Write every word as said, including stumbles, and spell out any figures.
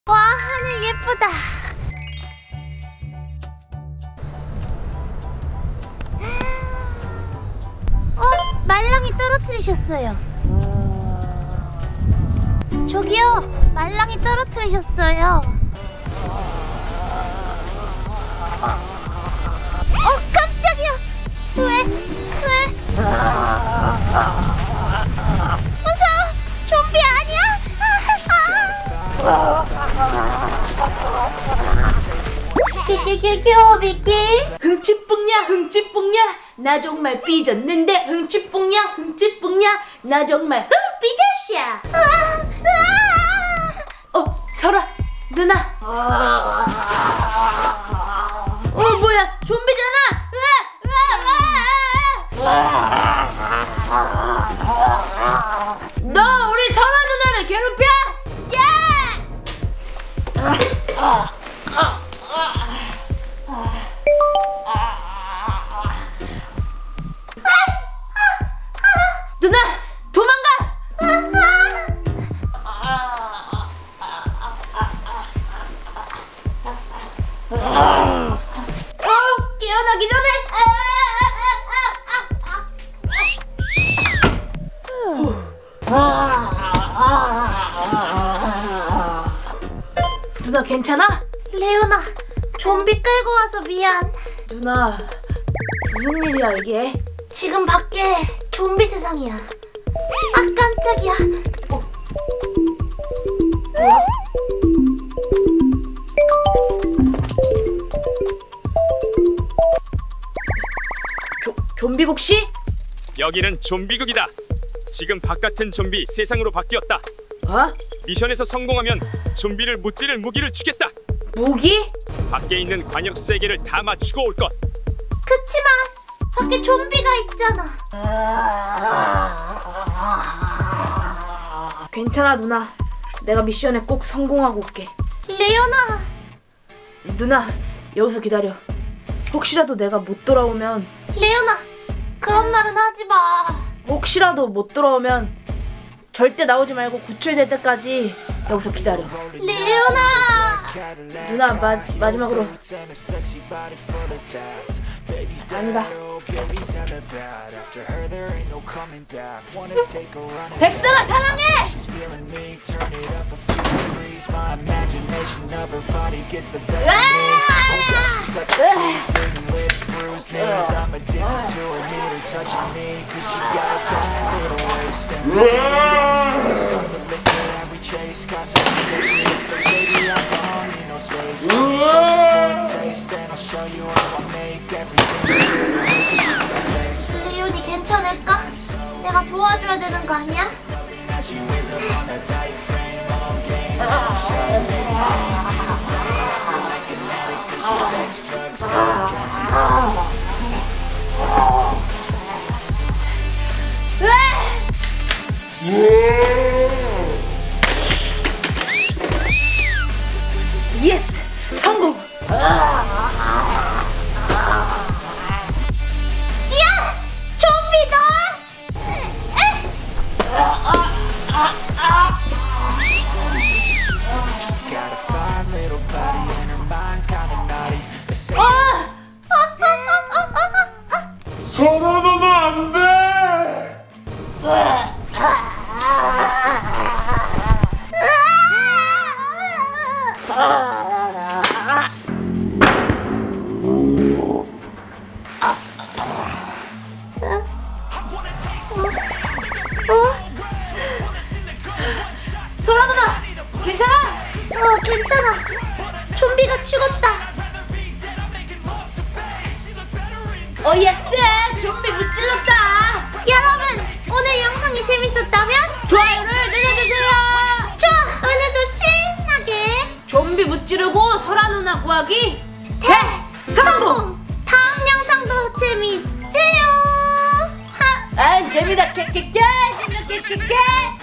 와, 하늘 예쁘다. 어? 말랑이 떨어뜨리셨어요. 저기요, 말랑이 떨어뜨리셨어요. 어, 깜짝이야. 왜? 왜? 무서워. 좀비 아니야? 끼끼끼끼 미끼. 흥치뿡냐 흥치뿡냐 나 정말 삐졌는데 흥치뿡냐 흥치뿡냐 나 정말 흥삐졌샤. 어 설아 누나. 어 뭐야 좀비잖아. 너 우리 설아 누나를 괴롭혀? 야! 누나 도망가! 어 깨어나기 전에. 누나 괜찮아? 레오나, 좀비 끌고 와서 미안. 누나 무슨 일이야 이게? 지금 밖에 좀비 세상이야. 아, 깜짝이야. 어. 조, 좀비국 씨? 여기는 좀비국이다. 지금 바깥은 좀비 세상으로 바뀌었다. 어? 미션에서 성공하면 좀비를 무찌를 무기를 주겠다. 무기? 밖에 있는 관역 세 개를 다 맞추고 올 것. 그치만 밖에 좀비가 있잖아. 괜찮아 누나. 내가 미션에 꼭 성공하고 올게. 레오나. 누나 여기서 기다려. 혹시라도 내가 못 돌아오면. 레오나, 그런 말은 하지 마. 혹시라도 못 돌아오면 절대 나오지 말고 구출될 때까지 여기서 기다려. 레오나. 누나 마, 마지막으로. 아니다. 백설아 사랑해! 레온이 괜찮을까? 내가 도와줘야 되는 거 아니야? 예스! 성공! 야! 좀비다! 설아 누나 안 돼! 설아 누나 괜찮아? 어, 괜찮아. 좀비가 죽었다. 어 예스! 좀비 무찔렀다! 여러분, 오늘 영상이 재밌었다면 좋아요를 눌러주세요! 좋아! 오늘도 신나게 좀비 무찌르고 설아 누나 구하기 대성공! 다음 영상도 재밌지요? 하! 아 재미다 깨깨깨 재미다 깨깨깨